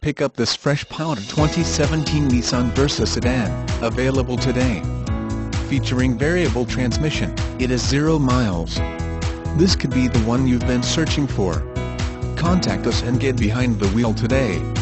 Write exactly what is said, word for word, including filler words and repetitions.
Pick up this fresh powder twenty seventeen Nissan Versa sedan, available today. Featuring variable transmission, it is zero miles. This could be the one you've been searching for. Contact us and get behind the wheel today.